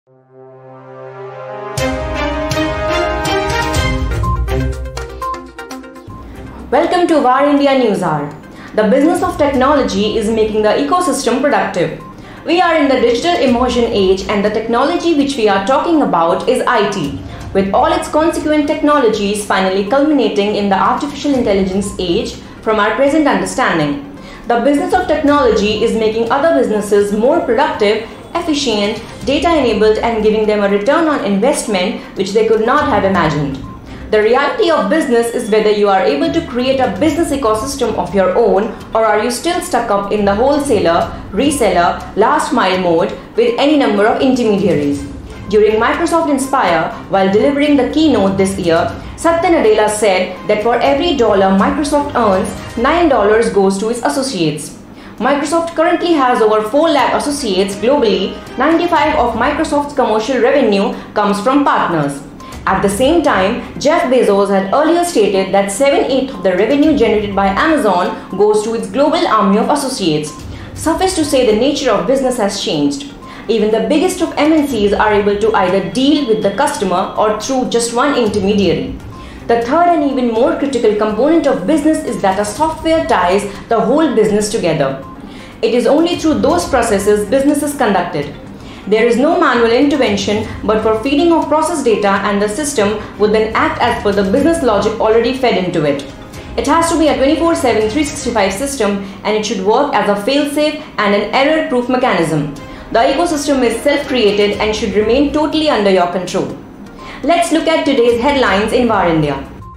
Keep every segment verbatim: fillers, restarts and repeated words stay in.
Welcome to VAR India News Hour. The business of technology is making the ecosystem productive. We are in the digital immersion age, and the technology which we are talking about is I T, with all its consequent technologies finally culminating in the artificial intelligence age from our present understanding. The business of technology is making other businesses more productive, efficient, data-enabled, and giving them a return on investment which they could not have imagined. The reality of business is whether you are able to create a business ecosystem of your own, or are you still stuck up in the wholesaler, reseller, last mile mode with any number of intermediaries. During Microsoft Inspire, while delivering the keynote this year, Satya Nadella said that for every dollar Microsoft earns, nine dollars goes to its associates. Microsoft currently has over four lakh associates globally. ninety-five percent of Microsoft's commercial revenue comes from partners. At the same time, Jeff Bezos had earlier stated that seven eighths of the revenue generated by Amazon goes to its global army of associates. Suffice to say, the nature of business has changed. Even the biggest of M N Cs are able to either deal with the customer or through just one intermediary. The third and even more critical component of business is that a software ties the whole business together. It is only through those processes business is conducted. There is no manual intervention, but for feeding of process data, and the system would then act as per the business logic already fed into it. It has to be a twenty-four seven three sixty-five system, and it should work as a fail-safe and an error-proof mechanism. The ecosystem is self-created and should remain totally under your control. Let's look at today's headlines in VAR India.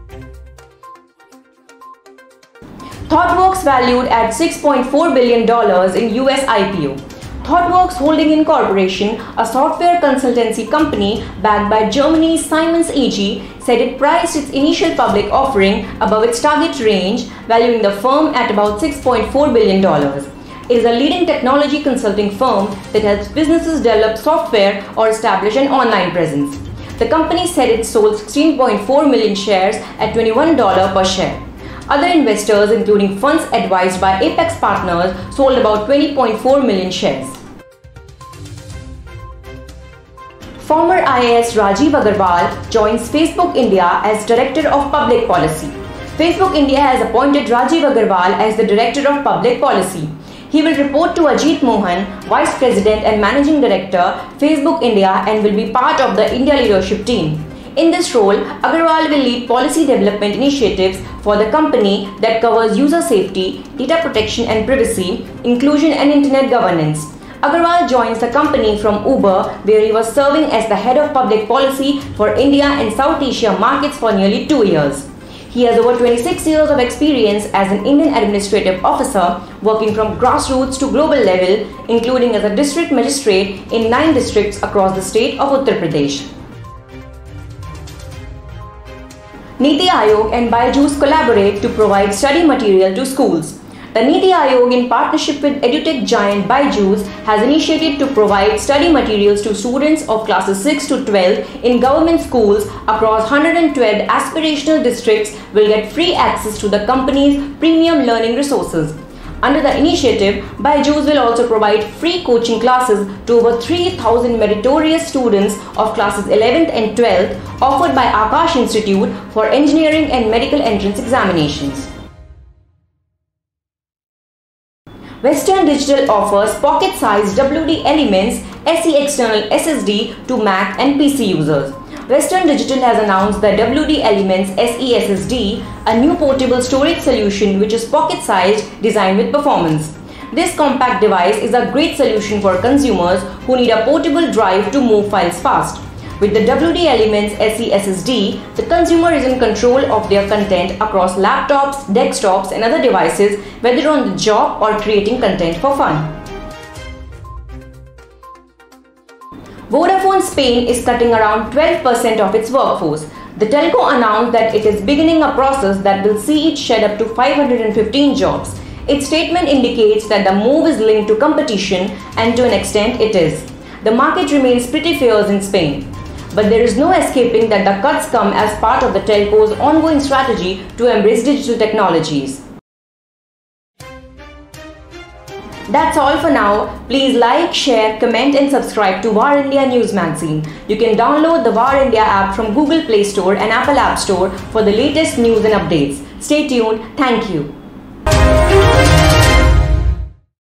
ThoughtWorks valued at six point four billion dollars in U S I P O. ThoughtWorks Holding Incorporation, a software consultancy company backed by Germany's Siemens A G, said it priced its initial public offering above its target range, valuing the firm at about six point four billion dollars. It is a leading technology consulting firm that helps businesses develop software or establish an online presence. The company said it sold sixteen point four million shares at twenty-one dollars per share. Other investors, including funds advised by Apex Partners, sold about twenty point four million shares. Former I A S Rajiv Agarwal joins Facebook India as Director of Public Policy. Facebook India has appointed Rajiv Agarwal as the Director of Public Policy. He will report to Ajit Mohan, Vice President and Managing Director, Facebook India, and will be part of the India leadership team. In this role, Agarwal will lead policy development initiatives for the company that covers user safety, data protection and privacy, inclusion and internet governance. Agarwal joins the company from Uber, where he was serving as the head of public policy for India and South Asia markets for nearly two years. He has over twenty-six years of experience as an Indian administrative officer, working from grassroots to global level, including as a district magistrate in nine districts across the state of Uttar Pradesh. Niti Aayog and Byju's collaborate to provide study material to schools. The Niti Aayog, in partnership with edutech giant Byju's, has initiated to provide study materials to students of classes six to twelve in government schools across one hundred twelve aspirational districts will get free access to the company's premium learning resources. Under the initiative, Byju's will also provide free coaching classes to over three thousand meritorious students of classes eleventh and twelfth offered by Aakash Institute for Engineering and Medical Entrance Examinations. Western Digital offers pocket-sized W D Elements S E external S S D to Mac and P C users. Western Digital has announced the W D Elements S E S S D, a new portable storage solution which is pocket-sized, designed with performance. This compact device is a great solution for consumers who need a portable drive to move files fast. With the W D Elements S E S S D, the consumer is in control of their content across laptops, desktops and other devices, whether on the job or creating content for fun. Vodafone Spain is cutting around twelve percent of its workforce. The telco announced that it is beginning a process that will see it shed up to five hundred fifteen jobs. Its statement indicates that the move is linked to competition, and to an extent it is. The market remains pretty fierce in Spain. But there is no escaping that the cuts come as part of the telco's ongoing strategy to embrace digital technologies. That's all for now. Please like, share, comment and subscribe to War India News Magazine. You can download the War India app from Google Play Store and Apple App Store for the latest news and updates. Stay tuned. Thank you.